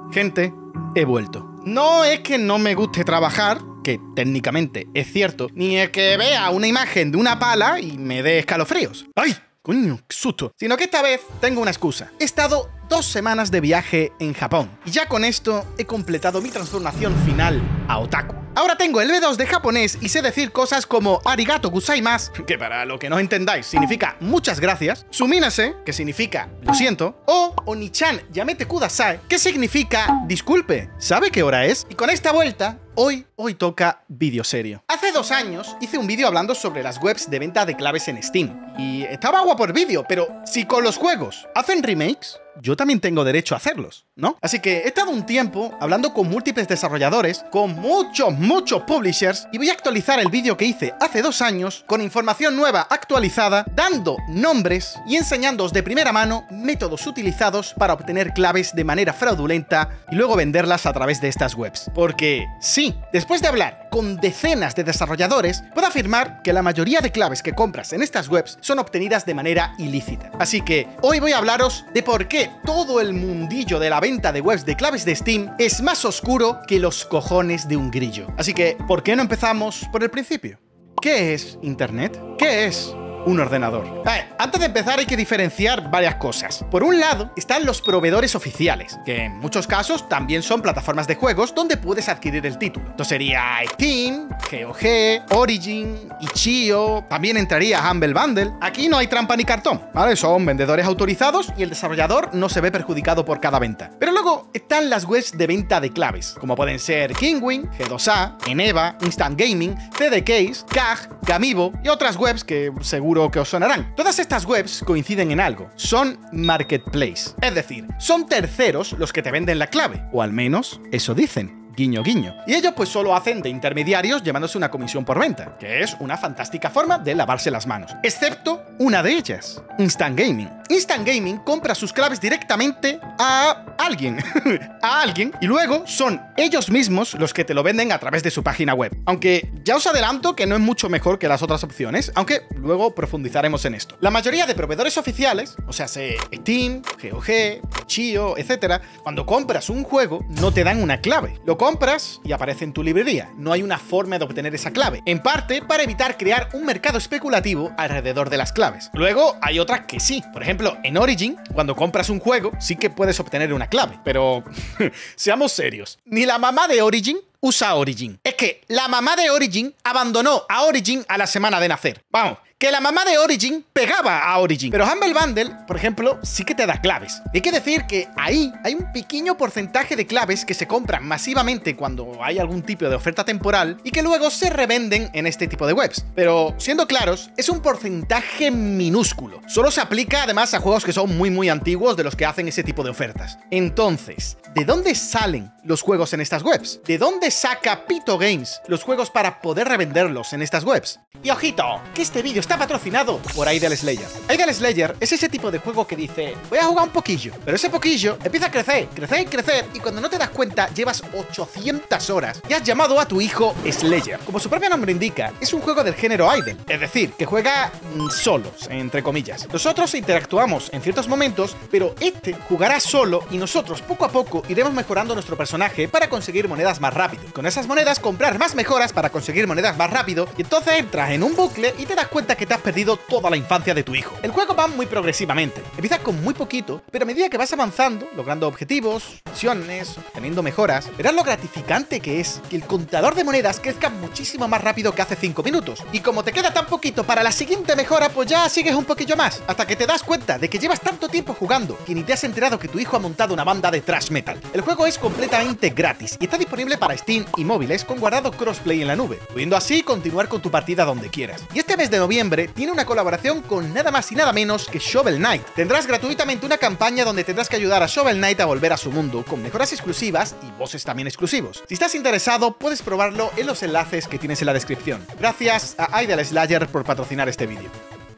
Gente, he vuelto. No es que no me guste trabajar, que técnicamente es cierto, ni es que vea una imagen de una pala y me dé escalofríos. ¡Ay! ¡Coño, qué susto! Sino que esta vez tengo una excusa. He estado 2 semanas de viaje en Japón y ya con esto he completado mi transformación final a otaku. Ahora tengo el B2 de japonés y sé decir cosas como arigato gozaimasu, que para lo que no entendáis significa muchas gracias, suminase, que significa lo siento, o onichan yamete kudasai, que significa disculpe, ¿sabe qué hora es? Y con esta vuelta, hoy toca vídeo serio. Hace 2 años hice un vídeo hablando sobre las webs de venta de claves en Steam. Y estaba guapo el vídeo, pero si con los juegos hacen remakes, yo también tengo derecho a hacerlos, ¿no? Así que he estado un tiempo hablando con múltiples desarrolladores, con muchos publishers, y voy a actualizar el vídeo que hice hace 2 años con información nueva actualizada, dando nombres y enseñándoos de primera mano métodos utilizados para obtener claves de manera fraudulenta y luego venderlas a través de estas webs. Porque sí, después de hablar con decenas de desarrolladores, puedo afirmar que la mayoría de claves que compras en estas webs son obtenidas de manera ilícita. Así que hoy voy a hablaros de por qué todo el mundillo de la venta de webs de claves de Steam es más oscuro que los cojones de un grillo. Así que, ¿por qué no empezamos por el principio? ¿Qué es Internet? ¿Qué es un ordenador? Antes de empezar hay que diferenciar varias cosas. Por un lado están los proveedores oficiales, que en muchos casos también son plataformas de juegos donde puedes adquirir el título. Esto sería Steam, GOG, Origin, Itch.io, también entraría Humble Bundle. Aquí no hay trampa ni cartón, ¿vale? Son vendedores autorizados y el desarrollador no se ve perjudicado por cada venta. Pero luego están las webs de venta de claves, como pueden ser Kinguin, G2A, Eneva, Instant Gaming, CDCase, CAG, Gamibo y otras webs que seguro que os sonarán. Todas estas webs coinciden en algo, son marketplace, es decir, son terceros los que te venden la clave, o al menos eso dicen. Guiño, guiño. Y ellos pues solo hacen de intermediarios llevándose una comisión por venta, que es una fantástica forma de lavarse las manos. Excepto una de ellas, Instant Gaming. Instant Gaming compra sus claves directamente a alguien. A alguien. Y luego son ellos mismos los que te lo venden a través de su página web. Aunque ya os adelanto que no es mucho mejor que las otras opciones, aunque luego profundizaremos en esto. La mayoría de proveedores oficiales, o sea, Steam, GOG, Itch.io, etc., cuando compras un juego no te dan una clave. Lo compras y aparece en tu librería. No hay una forma de obtener esa clave. En parte para evitar crear un mercado especulativo alrededor de las claves. Luego hay otras que sí. Por ejemplo, en Origin, cuando compras un juego, sí que puedes obtener una clave. Pero seamos serios. Ni la mamá de Origin usa Origin. Es que la mamá de Origin abandonó a Origin a la semana de nacer. Vamos, que la mamá de Origin pegaba a Origin. Pero Humble Bundle, por ejemplo, sí que te da claves. Hay que decir que ahí hay un pequeño porcentaje de claves que se compran masivamente cuando hay algún tipo de oferta temporal y que luego se revenden en este tipo de webs. Pero, siendo claros, es un porcentaje minúsculo. Solo se aplica además a juegos que son muy antiguos de los que hacen ese tipo de ofertas. Entonces, ¿de dónde salen los juegos en estas webs? ¿De dónde saca Pito Games los juegos para poder revenderlos en estas webs? Y ojito, que este vídeo está patrocinado por Idle Slayer. Idle Slayer es ese tipo de juego que dice, voy a jugar un poquillo, pero ese poquillo empieza a crecer, y cuando no te das cuenta llevas 800 horas y has llamado a tu hijo Slayer. Como su propio nombre indica, es un juego del género idle, es decir, que juega solos, entre comillas. Nosotros interactuamos en ciertos momentos, pero este jugará solo y nosotros poco a poco iremos mejorando nuestro personaje para conseguir monedas más rápido. Con esas monedas comprar más mejoras para conseguir monedas más rápido y entonces entras en un bucle y te das cuenta que te has perdido toda la infancia de tu hijo. El juego va muy progresivamente. Empiezas con muy poquito, pero a medida que vas avanzando, logrando objetivos, misiones, teniendo mejoras, verás lo gratificante que es que el contador de monedas crezca muchísimo más rápido que hace 5 minutos. Y como te queda tan poquito para la siguiente mejora, pues ya sigues un poquillo más, hasta que te das cuenta de que llevas tanto tiempo jugando que ni te has enterado que tu hijo ha montado una banda de thrash metal. El juego es completamente gratis y está disponible para Steam y móviles con guardado crossplay en la nube, pudiendo así continuar con tu partida donde quieras. Y este mes de noviembre tiene una colaboración con nada más y nada menos que Shovel Knight. Tendrás gratuitamente una campaña donde tendrás que ayudar a Shovel Knight a volver a su mundo, con mejoras exclusivas y bosses también exclusivos. Si estás interesado, puedes probarlo en los enlaces que tienes en la descripción. Gracias a Idle Slayer por patrocinar este vídeo.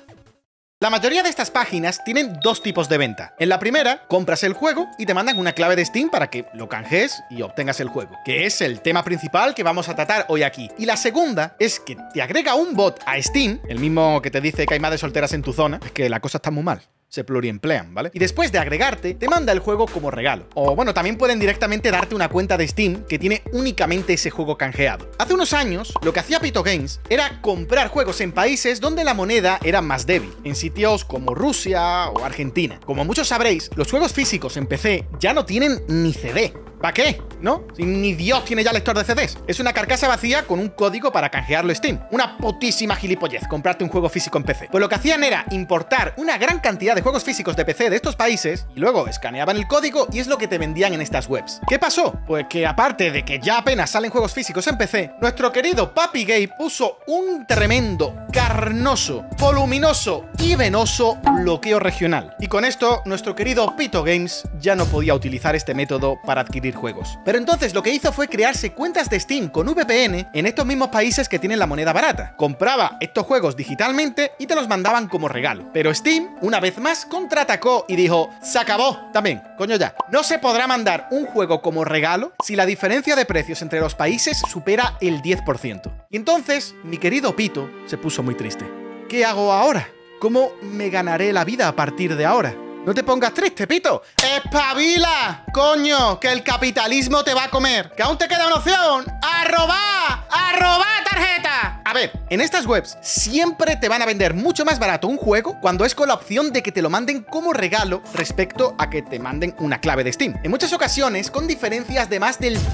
La mayoría de estas páginas tienen 2 tipos de venta. En la primera, compras el juego y te mandan una clave de Steam para que lo canjees y obtengas el juego, que es el tema principal que vamos a tratar hoy aquí. Y la segunda es que te agrega un bot a Steam, el mismo que te dice que hay madres solteras en tu zona, es que la cosa está muy mal. se pluriemplean, ¿vale? Y después de agregarte, te manda el juego como regalo. O bueno, también pueden directamente darte una cuenta de Steam que tiene únicamente ese juego canjeado. Hace unos años, lo que hacía Pito Games era comprar juegos en países donde la moneda era más débil, en sitios como Rusia o Argentina. Como muchos sabréis, los juegos físicos en PC ya no tienen ni CD. ¿Para qué? ¿No? Si ni Dios tiene ya lector de CDs. Es una carcasa vacía con un código para canjearlo Steam. Una putísima gilipollez comprarte un juego físico en PC. Pues lo que hacían era importar una gran cantidad de juegos físicos de PC de estos países y luego escaneaban el código y es lo que te vendían en estas webs. ¿Qué pasó? Pues que aparte de que ya apenas salen juegos físicos en PC, nuestro querido Papi Gabe puso un tremendo, carnoso, voluminoso y venoso bloqueo regional. Y con esto, nuestro querido Pito Games ya no podía utilizar este método para adquirir juegos. Pero entonces lo que hizo fue crearse cuentas de Steam con VPN en estos mismos países que tienen la moneda barata. Compraba estos juegos digitalmente y te los mandaban como regalo. Pero Steam, una vez más, contraatacó y dijo, se acabó también, coño ya. No se podrá mandar un juego como regalo si la diferencia de precios entre los países supera el 10%. Y entonces, mi querido Pito se puso muy triste. ¿Qué hago ahora? ¿Cómo me ganaré la vida a partir de ahora? No te pongas triste, Pito. ¡Espabila! Coño, que el capitalismo te va a comer. Que aún te queda una opción. ¡A robar! ¡A robar tarjeta! A ver, en estas webs siempre te van a vender mucho más barato un juego cuando es con la opción de que te lo manden como regalo respecto a que te manden una clave de Steam. En muchas ocasiones con diferencias de más del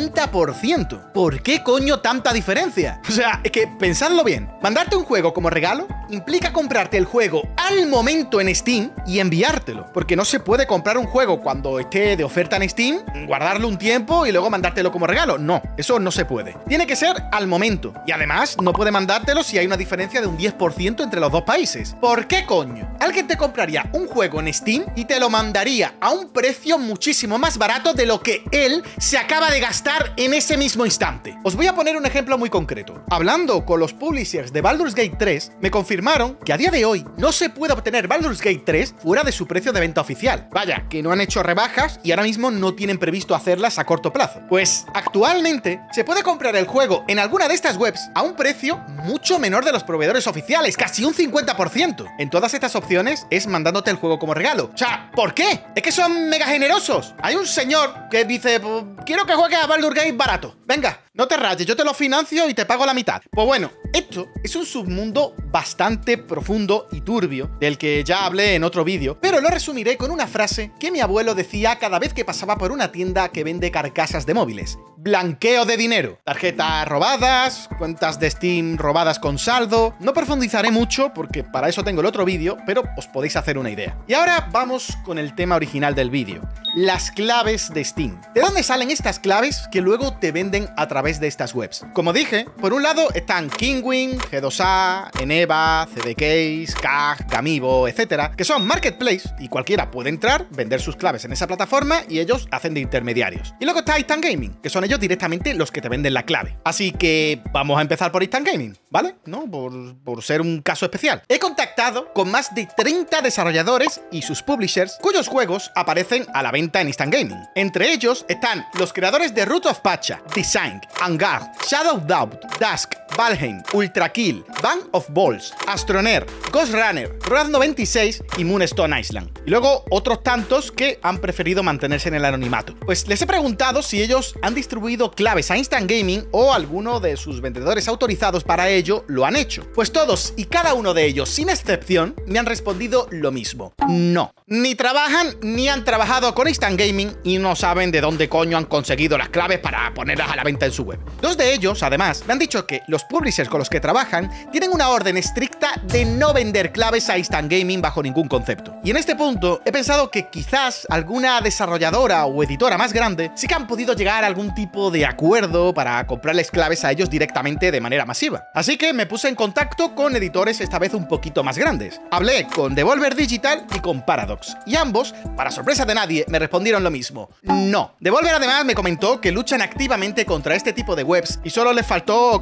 50%. ¿Por qué coño tanta diferencia? O sea, es que pensadlo bien. Mandarte un juego como regalo implica comprarte el juego al momento en Steam y enviártelo. Porque no se puede comprar un juego cuando esté de oferta en Steam, guardarlo un tiempo y luego mandártelo como regalo. No, eso no se puede. Tiene que ser al momento. Y además, no puede mandártelo si hay una diferencia de un 10% entre los dos países. ¿Por qué coño? Alguien te compraría un juego en Steam y te lo mandaría a un precio muchísimo más barato de lo que él se acaba de gastar en ese mismo instante. Os voy a poner un ejemplo muy concreto. Hablando con los publishers de Baldur's Gate 3, me confirmaron que a día de hoy no se puede obtener Baldur's Gate 3 fuera de su precio de venta oficial. Vaya, que no han hecho rebajas y ahora mismo no tienen previsto hacerlas a corto plazo. Pues actualmente se puede comprar el juego en alguna de estas webs a un precio mucho menor de los proveedores oficiales, casi un 50%. En todas estas opciones es mandándote el juego como regalo. O sea, ¿por qué? Es que son mega generosos. Hay un señor que dice, quiero que juegues a Baldur's Gate barato. Venga, no te rayes, yo te lo financio y te pago la mitad. Pues bueno, esto es un submundo bastante profundo y turbio, del que ya hablé en otro vídeo, pero lo resumiré con una frase que mi abuelo decía cada vez que pasaba por una tienda que vende carcasas de móviles. Blanqueo de dinero. Tarjetas robadas, cuentas de Steam robadas con saldo. No profundizaré mucho porque para eso tengo el otro vídeo, pero os podéis hacer una idea. Y ahora vamos con el tema original del vídeo. Las claves de Steam. ¿De dónde salen estas claves que luego te venden a través de estas webs? Como dije, por un lado están Kinguin, G2A, Eneba, CDCase, CAG, Gamibo, etcétera, que son marketplace y cualquiera puede entrar, vender sus claves en esa plataforma y ellos hacen de intermediarios. Y luego está Instant Gaming, que son ellos directamente los que te venden la clave. Así que vamos a empezar por Instant Gaming, ¿vale? ¿No? Por ser un caso especial. He contactado con más de 30 desarrolladores y sus publishers cuyos juegos aparecen a la venta en Instant Gaming. Entre ellos están los creadores de Root of Pacha, Design, Vanguard, Shadow Doubt, Dusk, Valheim, Ultra Kill, Band of Balls, Astroneer, Ghost Runner, Road 96 y Moonstone Island. Y luego otros tantos que han preferido mantenerse en el anonimato. Pues les he preguntado si ellos han distribuido claves a Instant Gaming o alguno de sus vendedores autorizados para ello lo han hecho. Pues todos y cada uno de ellos, sin excepción, me han respondido lo mismo. No. Ni trabajan ni han trabajado con Instant Gaming y no saben de dónde coño han conseguido las claves para ponerlas a la venta en su web. Dos de ellos, además, me han dicho que los publishers con los que trabajan tienen una orden estricta de no vender claves a Instant Gaming bajo ningún concepto. Y en este punto he pensado que quizás alguna desarrolladora o editora más grande sí que han podido llegar a algún tipo de acuerdo para comprarles claves a ellos directamente de manera masiva. Así que me puse en contacto con editores esta vez un poquito más grandes. Hablé con Devolver Digital y con Paradox, y ambos, para sorpresa de nadie, me respondieron lo mismo. No. Devolver además me comentó que luchan activamente contra este tipo de webs y solo les faltó cagarse en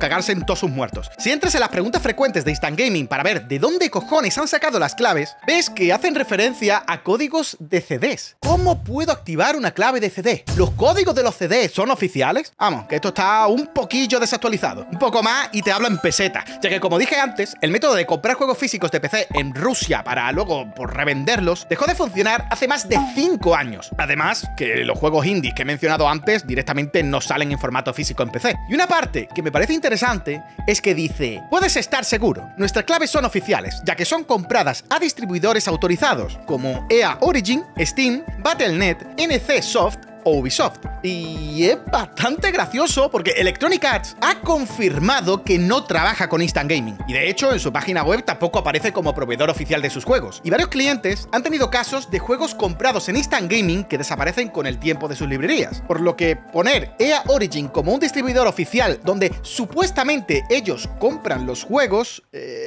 todos sus muertos. Si entras en las preguntas frecuentes de Instant Gaming para ver de dónde cojones han sacado las claves, ves que hacen referencia a códigos de CDs. ¿Cómo puedo activar una clave de CD? ¿Los códigos de los CDs son oficiales? Vamos, que esto está un poquillo desactualizado. Un poco más y te hablo en peseta, ya que como dije antes, el método de comprar juegos físicos de PC en Rusia para luego revenderlos dejó de funcionar hace más de 5 años. Además, que los juegos indies que he mencionado antes directamente no salen en formato físico en PC. Y una parte que me parece interesante es que dice: puedes estar seguro, nuestras claves son oficiales, ya que son compradas a distribuidores autorizados, como EA Origin, Steam, Battle.net, NC Soft o Ubisoft. Y es bastante gracioso porque Electronic Arts ha confirmado que no trabaja con Instant Gaming. Y de hecho, en su página web tampoco aparece como proveedor oficial de sus juegos. Y varios clientes han tenido casos de juegos comprados en Instant Gaming que desaparecen con el tiempo de sus librerías. Por lo que poner EA Origin como un distribuidor oficial donde supuestamente ellos compran los juegos,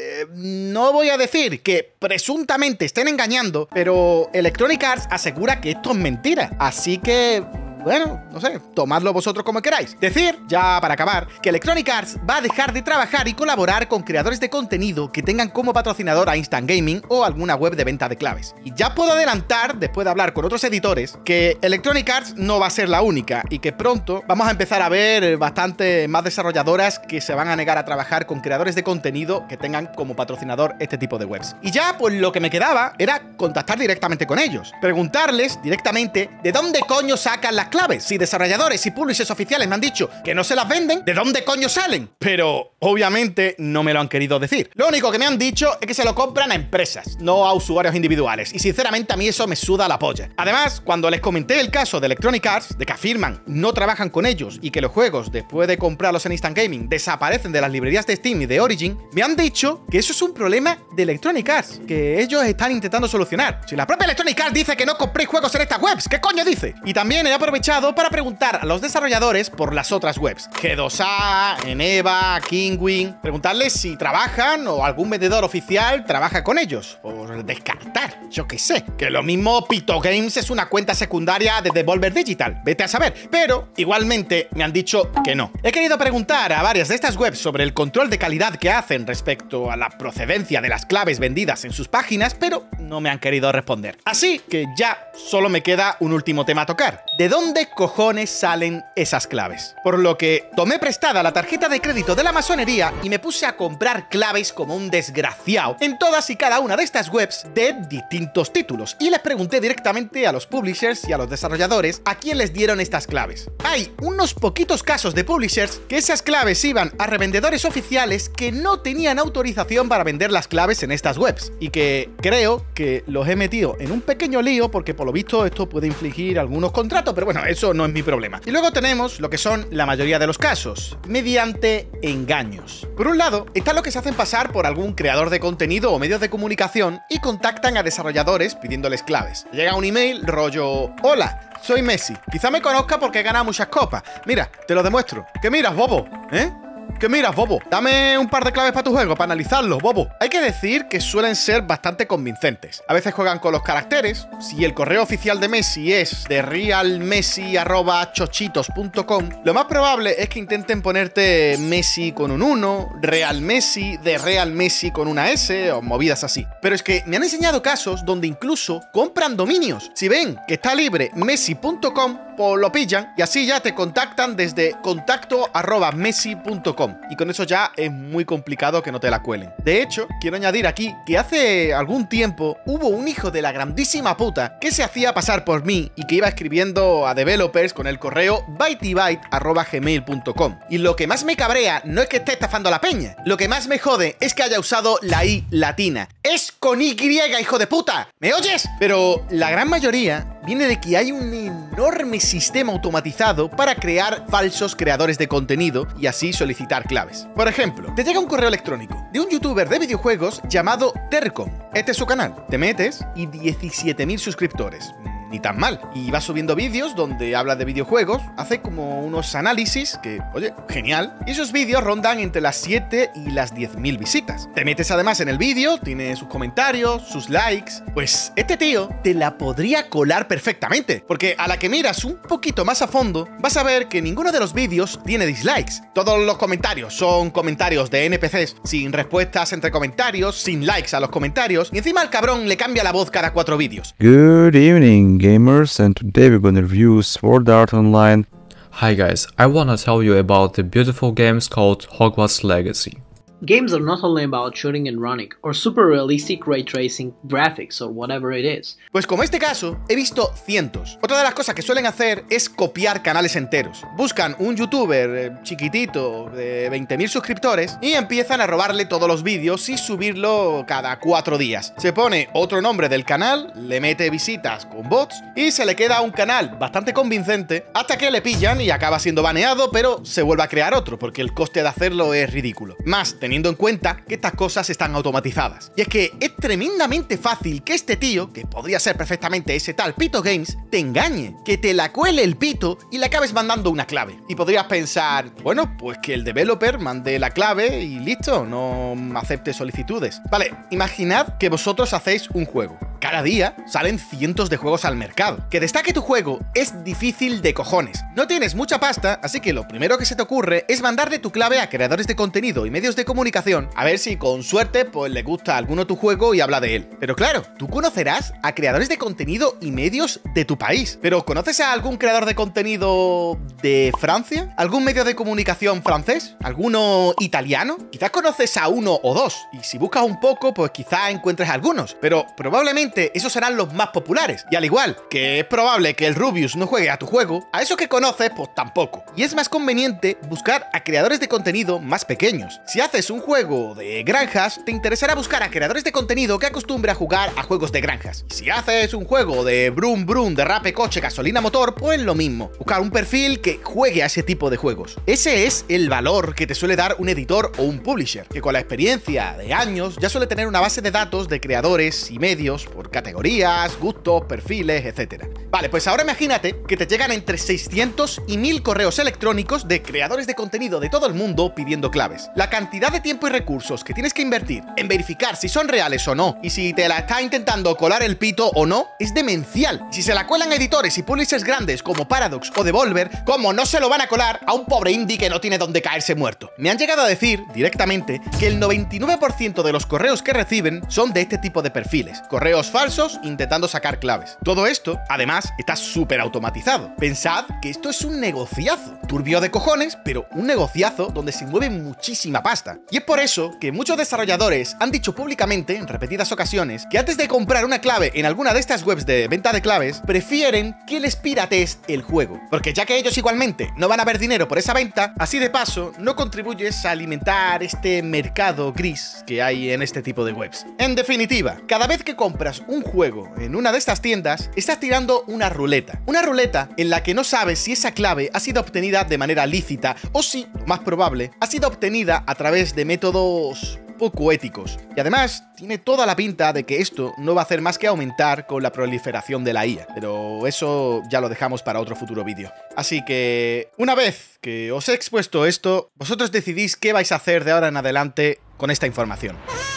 no voy a decir que presuntamente estén engañando, pero Electronic Arts asegura que esto es mentira. Así que bueno, no sé, tomadlo vosotros como queráis. Decir, ya para acabar, que Electronic Arts va a dejar de trabajar y colaborar con creadores de contenido que tengan como patrocinador a Instant Gaming o alguna web de venta de claves. Y ya puedo adelantar, después de hablar con otros editores, que Electronic Arts no va a ser la única y que pronto vamos a empezar a ver bastante más desarrolladoras que se van a negar a trabajar con creadores de contenido que tengan como patrocinador este tipo de webs. Y ya, pues lo que me quedaba era contactar directamente con ellos, preguntarles directamente de dónde coño sacan las claves. Si desarrolladores y publishers oficiales me han dicho que no se las venden, ¿de dónde coño salen? Pero obviamente no me lo han querido decir. Lo único que me han dicho es que se lo compran a empresas, no a usuarios individuales, y sinceramente a mí eso me suda la polla. Además, cuando les comenté el caso de Electronic Arts, de que afirman no trabajan con ellos y que los juegos, después de comprarlos en Instant Gaming, desaparecen de las librerías de Steam y de Origin, me han dicho que eso es un problema de Electronic Arts, que ellos están intentando solucionar. Si la propia Electronic Arts dice que no compréis juegos en estas webs, ¿qué coño dice? Y también he aprovechado para preguntar a los desarrolladores por las otras webs, G2A, Eneva, Kingwin, preguntarles si trabajan o algún vendedor oficial trabaja con ellos, por descartar, yo qué sé, que lo mismo Pito Games es una cuenta secundaria de Devolver Digital, vete a saber, pero igualmente me han dicho que no. He querido preguntar a varias de estas webs sobre el control de calidad que hacen respecto a la procedencia de las claves vendidas en sus páginas, pero no me han querido responder. Así que ya solo me queda un último tema a tocar. ¿De dónde cojones salen esas claves? Por lo que tomé prestada la tarjeta de crédito de la masonería y me puse a comprar claves como un desgraciado en todas y cada una de estas webs de distintos títulos y les pregunté directamente a los publishers y a los desarrolladores a quién les dieron estas claves. Hay unos poquitos casos de publishers que esas claves iban a revendedores oficiales que no tenían autorización para vender las claves en estas webs y que creo que los he metido en un pequeño lío porque por lo visto esto puede infligir algunos contratos, pero bueno, eso no es mi problema. Y luego tenemos lo que son la mayoría de los casos, mediante engaños. Por un lado, está lo que se hacen pasar por algún creador de contenido o medios de comunicación y contactan a desarrolladores pidiéndoles claves. Llega un email rollo: hola, soy Messi, quizá me conozca porque he ganado muchas copas. Mira, te lo demuestro. ¿Qué miras, bobo? ¿Eh? ¿Qué miras, bobo? Dame un par de claves para tu juego, para analizarlo, bobo. Hay que decir que suelen ser bastante convincentes. A veces juegan con los caracteres. Si el correo oficial de Messi es de realmessi@chochitos.com, lo más probable es que intenten ponerte Messi con un 1, Real Messi, de Real Messi con una S o movidas así. Pero es que me han enseñado casos donde incluso compran dominios. Si ven que está libre messi.com, pues lo pillan y así ya te contactan desde contacto@messi.com. Y con eso ya es muy complicado que no te la cuelen. De hecho, quiero añadir aquí que hace algún tiempo hubo un hijo de la grandísima puta que se hacía pasar por mí y que iba escribiendo a developers con el correo bytebyte@gmail.com. Y lo que más me cabrea no es que esté estafando a la peña. Lo que más me jode es que haya usado la I latina. ¡Es con Y, hijo de puta! ¿Me oyes? Pero la gran mayoría viene de que hay un enorme sistema automatizado para crear falsos creadores de contenido y así solicitar claves. Por ejemplo, te llega un correo electrónico de un youtuber de videojuegos llamado Tercom. Este es su canal. Te metes y 17.000 suscriptores. ni tan mal. Y va subiendo vídeos donde habla de videojuegos, hace como unos análisis que, oye, genial. Y esos vídeos rondan entre las 7 y las 10.000 visitas. Te metes además en el vídeo, tiene sus comentarios, sus likes. Pues este tío te la podría colar perfectamente, porque a la que miras un poquito más a fondo, vas a ver que ninguno de los vídeos tiene dislikes. Todos los comentarios son comentarios de NPCs, sin respuestas entre comentarios, sin likes a los comentarios, y encima al cabrón le cambia la voz cada 4 vídeos. Good evening, gamers, and today we're gonna review Sword Art Online. Hi guys, I wanna tell you about the beautiful games called Hogwarts Legacy. Games are not only about shooting and running, or super realistic ray tracing, graphics, or whatever it is. Pues como este caso, he visto cientos. Otra de las cosas que suelen hacer es copiar canales enteros. Buscan un youtuber chiquitito de 20.000 suscriptores y empiezan a robarle todos los vídeos y subirlo cada 4 días. Se pone otro nombre del canal, le mete visitas con bots y se le queda un canal bastante convincente hasta que le pillan y acaba siendo baneado, pero se vuelve a crear otro porque el coste de hacerlo es ridículo. Más teniendo en cuenta que estas cosas están automatizadas. Y es que es tremendamente fácil que este tío, que podría ser perfectamente ese tal Pito Games, te engañe, que te la cuele el pito y le acabes mandando una clave. Y podrías pensar, bueno, pues que el developer mande la clave y listo, no acepte solicitudes. Vale, imaginad que vosotros hacéis un juego. Cada día salen cientos de juegos al mercado. Que destaque tu juego es difícil de cojones. No tienes mucha pasta, así que lo primero que se te ocurre es mandarle tu clave a creadores de contenido y medios de comunicación, a ver si con suerte pues le gusta alguno tu juego y habla de él. Pero claro, tú conocerás a creadores de contenido y medios de tu país. Pero ¿conoces a algún creador de contenido de Francia? ¿Algún medio de comunicación francés? ¿Alguno italiano? Quizás conoces a uno o dos, y si buscas un poco, pues quizás encuentres algunos, pero probablemente esos serán los más populares. Y al igual que es probable que el Rubius no juegue a tu juego, a esos que conoces pues tampoco. Y es más conveniente buscar a creadores de contenido más pequeños. Si haces un juego de granjas, te interesará buscar a creadores de contenido que acostumbren a jugar a juegos de granjas. Si haces un juego de brum brum, derrape, coche, gasolina, motor, pues lo mismo. Buscar un perfil que juegue a ese tipo de juegos. Ese es el valor que te suele dar un editor o un publisher, que con la experiencia de años ya suele tener una base de datos de creadores y medios por categorías, gustos, perfiles, etc. Vale, pues ahora imagínate que te llegan entre 600 y 1000 correos electrónicos de creadores de contenido de todo el mundo pidiendo claves. La cantidad de tiempo y recursos que tienes que invertir en verificar si son reales o no, y si te la está intentando colar el pito o no, es demencial. Si se la cuelan editores y publishers grandes como Paradox o Devolver, ¿cómo no se lo van a colar a un pobre indie que no tiene donde caerse muerto? Me han llegado a decir directamente que el 99% de los correos que reciben son de este tipo de perfiles. Correos falsos intentando sacar claves. Todo esto, además, está súper automatizado. Pensad que esto es un negociazo. Turbio de cojones, pero un negociazo donde se mueve muchísima pasta. Y es por eso que muchos desarrolladores han dicho públicamente, en repetidas ocasiones, que antes de comprar una clave en alguna de estas webs de venta de claves, prefieren que les piratees el juego. Porque ya que ellos igualmente no van a ver dinero por esa venta, así de paso, no contribuyes a alimentar este mercado gris que hay en este tipo de webs. En definitiva, cada vez que compras un juego en una de estas tiendas, estás tirando una ruleta. Una ruleta en la que no sabes si esa clave ha sido obtenida de manera lícita o si, lo más probable, ha sido obtenida a través de métodos poco éticos. Y además, tiene toda la pinta de que esto no va a hacer más que aumentar con la proliferación de la IA. Pero eso ya lo dejamos para otro futuro vídeo. Así que, una vez que os he expuesto esto, vosotros decidís qué vais a hacer de ahora en adelante con esta información.